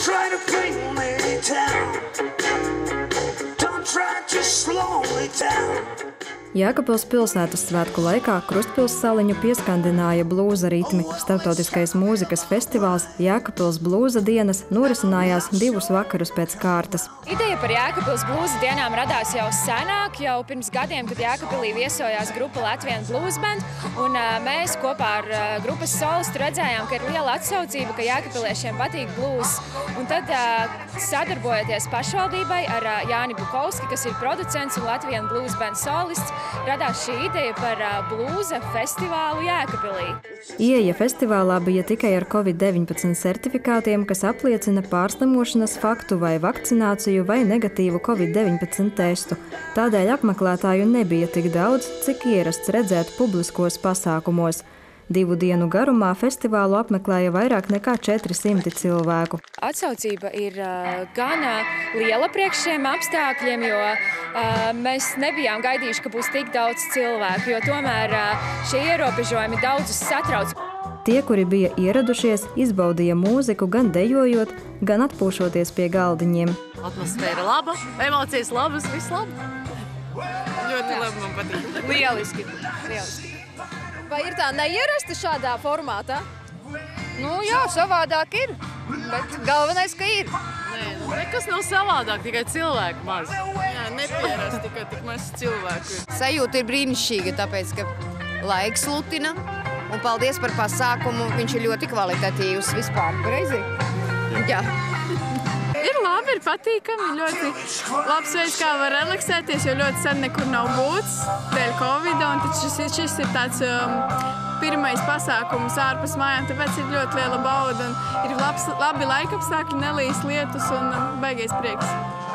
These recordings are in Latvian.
try to bring me down. Don't try to slow me down. Jēkabpils pilsētas svētku laikā Krustpils saliņu pieskandināja blūza ritmi. Starptautiskais mūzikas festivāls Jēkabpils blūza dienas norisinājās 2 vakarus pēc kārtas. Ideja par Jēkabpils blūza dienām radās jau senāk, jau pirms gadiem, kad Jēkabpilī viesojās grupa Latvian Blues Band, un mēs kopā ar grupas solistu redzējām, ka ir liela atsaucība, ka jēkabpiliešiem patīk blūzs. Un tad, sadarbojoties pašvaldībai ar Jāni Bukovski, kas ir producents un Latvian Blues Band solists, radās šī ideja par blūza festivālu Jēkabpilī. Ieeja festivālā bija tikai ar Covid-19 certifikātiem, kas apliecina pārslimošanas faktu vai vakcināciju vai negatīvu Covid-19 testu. Tādēļ apmeklētāju nebija tik daudz, cik ierasts redzēt publiskos pasākumos. 2 dienu garumā festivālu apmeklēja vairāk nekā 400 cilvēku. Atsaucība ir gan liela priekš šiem apstākļiem, jo mēs nebijām gaidījuši, ka būs tik daudz cilvēku, jo tomēr šie ierobežojumi daudzus satrauc. Tie, kuri bija ieradušies, izbaudīja mūziku gan dejojot, gan atpūšoties pie galdiņiem. Atmosfēra laba, emocijas labas, viss labi. Ļoti labi, man patīk. Lieliski. Vai ir tā neierasti šādā formātā? Nu jā, savādāk ir, bet galvenais, ka ir. Nē, nekas nav savādāk, tikai cilvēku maz. Jā, nepierast, tikai tik maz cilvēku. Sajūta ir brīnišķīga, tāpēc, ka laiks lutina, un paldies par pasākumu, viņš ir ļoti kvalitatīvs vispār. Reizi? Jā. Ir labi, ir patīkami, ļoti labs veids, kā var relaksēties, jo ļoti sen nekur nav būts dēļ Covid, un šis ir tāds pirmais pasākums ārpus mājām, tāpēc ir ļoti liela bauda, un ir labi laikapstākļi, nelīs lietus un baigais prieks.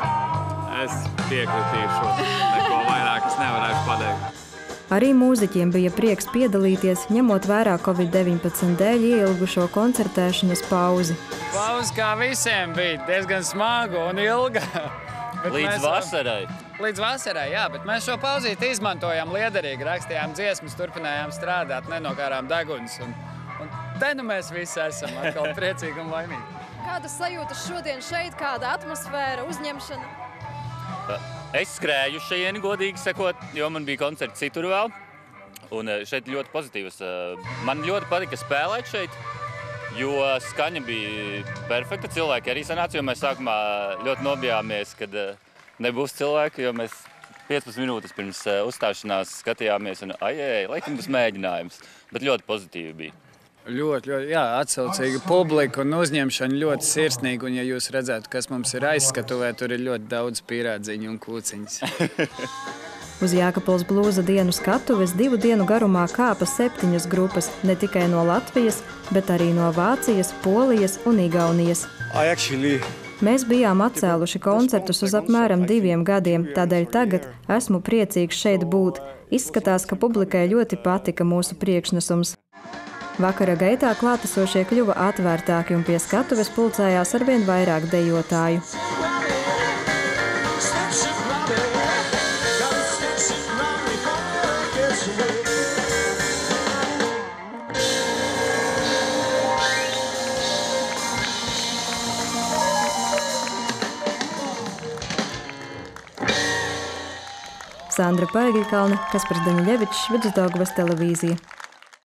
Es piekritīšu, neko vairāk es nevarēšu pateikt. Arī mūziķiem bija prieks piedalīties, ņemot vērā Covid-19 dēļ ieilgušo koncertēšanas pauzi. Pauze kā visiem bija diezgan smaga un ilga. Līdz vasarai. Līdz vasarai, jā, bet mēs šo pauzīti izmantojām liederīgi, rakstījām dziesmas, turpinājām strādāt, nenokārām deguns. Un te nu mēs visi esam atkal priecīgi un laimīgi. Kādas sajūtas šodien šeit, kāda atmosfēra, uzņemšana? Es skrēju šajieni, godīgi sakot, jo man bija koncerts citur vēl. Un šeit ļoti pozitīvs. Man ļoti patika spēlēt šeit, jo skaņa bija perfekta. Cilvēki arī sanāca, jo mēs sākumā ļoti nobijāmies, kad nebūs cilvēki, jo mēs 15 minūtes pirms uzstāšanās skatījāmies un laikam būs mēģinājums, bet ļoti pozitīvi bija. Ļoti, jā, atsaucīga publika un uzņemšana ļoti sirsnīga, un ja jūs redzētu, kas mums ir aizskatuvē, tur ir ļoti daudz pīrādziņu un kūciņas. Uz Jēkabpils blūza dienu skatuves 2 dienu garumā kāpa 7 grupas, ne tikai no Latvijas, bet arī no Vācijas, Polijas un Igaunijas. Mēs bijām atcēluši koncertus uz apmēram 2 gadiem, tādēļ tagad esmu priecīgs šeit būt. Izskatās, ka publikai ļoti patika mūsu priekšnesums. Vakara gaitā klātesošie kļuva atvērtāki un pie skatuves pulcējās arvien vairāk dejotāju. Sandra Paigļkalne, Kaspars Daņļevičs, Vidusdaugavas televīzija.